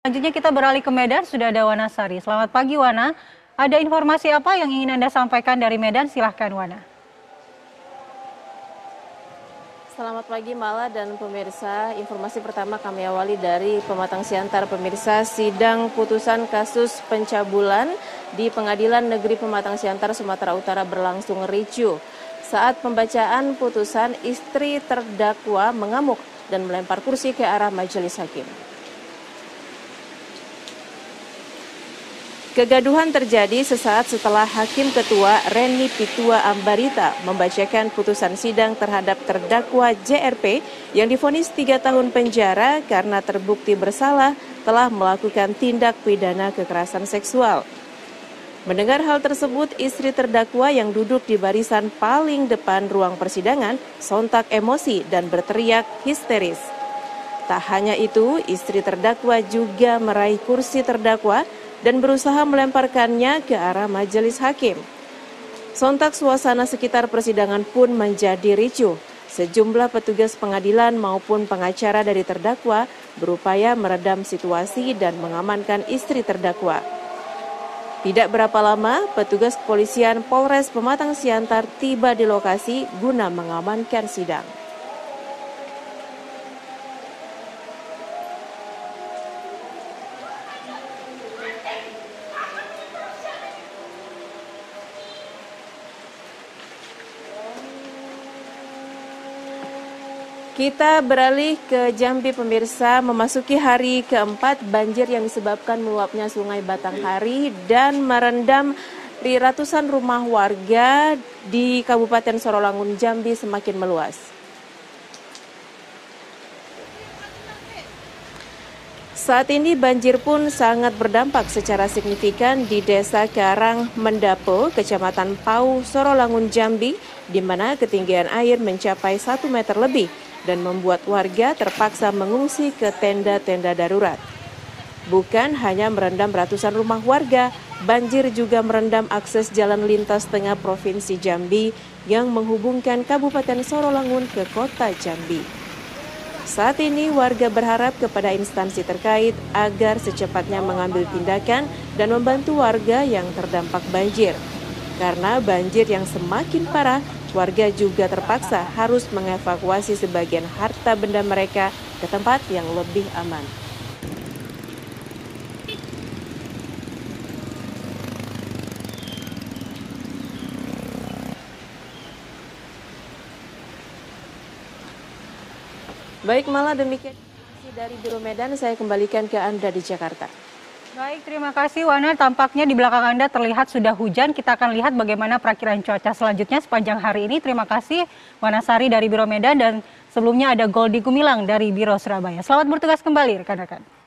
Selanjutnya kita beralih ke Medan, sudah ada Wana Sari. Selamat pagi Wana, ada informasi apa yang ingin Anda sampaikan dari Medan? Silahkan Wana. Selamat pagi Mala dan pemirsa. Informasi pertama kami awali dari Pematang Siantar. Pemirsa, sidang putusan kasus pencabulan di Pengadilan Negeri Pematang Siantar, Sumatera Utara berlangsung ricuh. Saat pembacaan putusan, istri terdakwa mengamuk dan melempar kursi ke arah majelis hakim. Kegaduhan terjadi sesaat setelah Hakim Ketua Reni Pitua Ambarita membacakan putusan sidang terhadap terdakwa JRP yang divonis 3 tahun penjara karena terbukti bersalah telah melakukan tindak pidana kekerasan seksual. Mendengar hal tersebut, istri terdakwa yang duduk di barisan paling depan ruang persidangan sontak emosi dan berteriak histeris. Tak hanya itu, istri terdakwa juga meraih kursi terdakwa dan berusaha melemparkannya ke arah majelis hakim. Sontak suasana sekitar persidangan pun menjadi ricuh. Sejumlah petugas pengadilan maupun pengacara dari terdakwa berupaya meredam situasi dan mengamankan istri terdakwa. Tidak berapa lama, petugas kepolisian Polres Pematang Siantar tiba di lokasi guna mengamankan sidang. Kita beralih ke Jambi pemirsa, memasuki hari keempat banjir yang disebabkan meluapnya Sungai Batanghari dan merendam di ratusan rumah warga di Kabupaten Sorolangun Jambi semakin meluas. Saat ini banjir pun sangat berdampak secara signifikan di Desa Karang Mendapo, Kecamatan Pau, Sorolangun Jambi, di mana ketinggian air mencapai 1 meter lebih dan membuat warga terpaksa mengungsi ke tenda-tenda darurat. Bukan hanya merendam ratusan rumah warga, banjir juga merendam akses jalan lintas tengah Provinsi Jambi yang menghubungkan Kabupaten Sorolangun ke Kota Jambi. Saat ini warga berharap kepada instansi terkait agar secepatnya mengambil tindakan dan membantu warga yang terdampak banjir. Karena banjir yang semakin parah, warga juga terpaksa harus mengevakuasi sebagian harta benda mereka ke tempat yang lebih aman. Baik Mala, demikian dari Biro Medan, saya kembalikan ke Anda di Jakarta. Baik, terima kasih Wana. Tampaknya di belakang Anda terlihat sudah hujan. Kita akan lihat bagaimana perakiran cuaca selanjutnya sepanjang hari ini. Terima kasih Wana Sari dari Biro Medan dan sebelumnya ada Goldi Gumilang dari Biro Surabaya. Selamat bertugas kembali rekan-rekan.